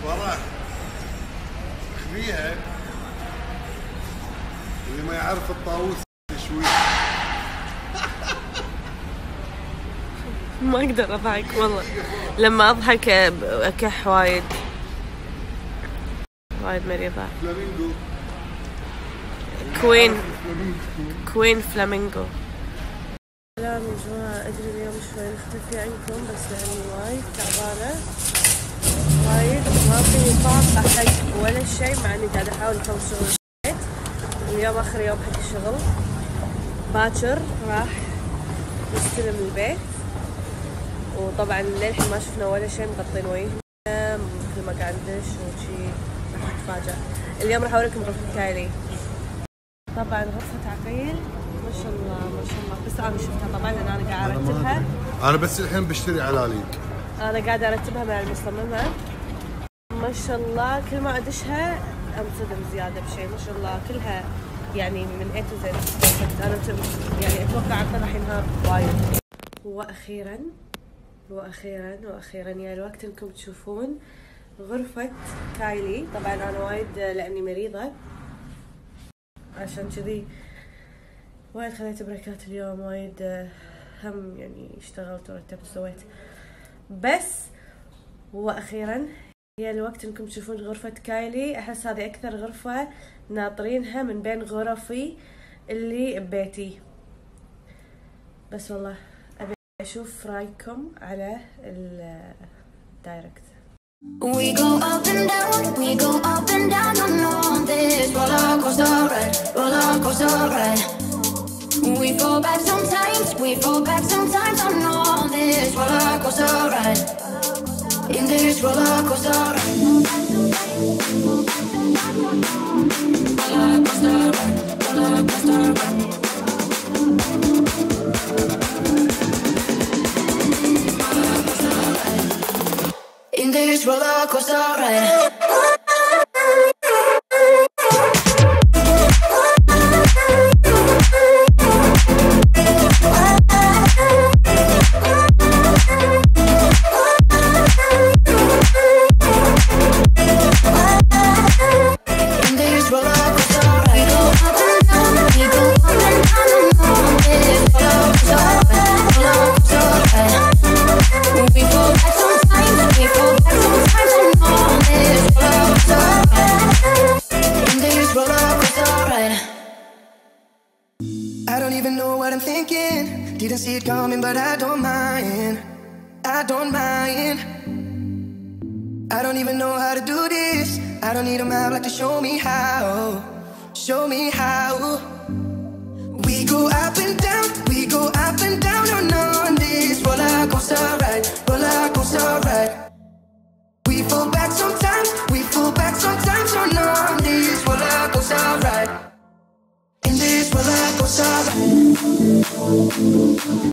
فرح خليها، اللي ما يعرف الطاووس شوي. ما اقدر اضحك والله، لما اضحك اكح وايد مريضة. فلامينغو. كوين فلامينغو. سلام يا جماعة، ادري اليوم شوي مختفي عنكم بس لاني وايد تعبانة وايد، ما فيني طاقة حق ولا شيء، مع اني قاعدة احاول اسوي شغل البيت. اليوم اخر يوم حق الشغل، باكر راح نستلم البيت، وطبعا للحين ما شفنا ولا شيء، مغطين وجهنا مثل ما قاعد ندش وشي. راح نتفاجأ اليوم، راح اوريكم غرفة كايلي. طبعا غرفة عقيل ما شاء الله ما شاء الله، بس انا شفتها طبعا لان انا قاعدة ارتبها. انا بس الحين بشتري علاليك، انا قاعدة ارتبها مع المصممة. ما شاء الله كل ما ادشها انصدم زيادة بشيء، ما شاء الله كلها يعني من A to Z. انا يعني اتوقع عقد راح ينهار وايد. واخيرا يا الوقت انكم تشوفون غرفة كايلي. طبعا انا وايد لاني مريضة عشان كذي وايد خذيت بريكات اليوم، وايد هم يعني اشتغلت ورتبت وسويت، بس واخيرا يا الوقت انكم تشوفون غرفة كايلي. احس هذه اكثر غرفة ناطرينها من بين غرفي اللي ببيتي، بس والله ابي اشوف رايكم على الدايركت. We go up and down, we go up and down on this roller coaster ride. We fall back sometimes, we fall back sometimes on this roller coaster ride. In this roller coaster ride. Roller coaster ride, roller coaster ride. In this roller coaster ride. I don't even know what I'm thinking. Didn't see it coming, but I don't mind. I don't mind. I don't even know how to do this. I don't need a map like to show me how. Show me how. We go up and down, we go up and down, oh no.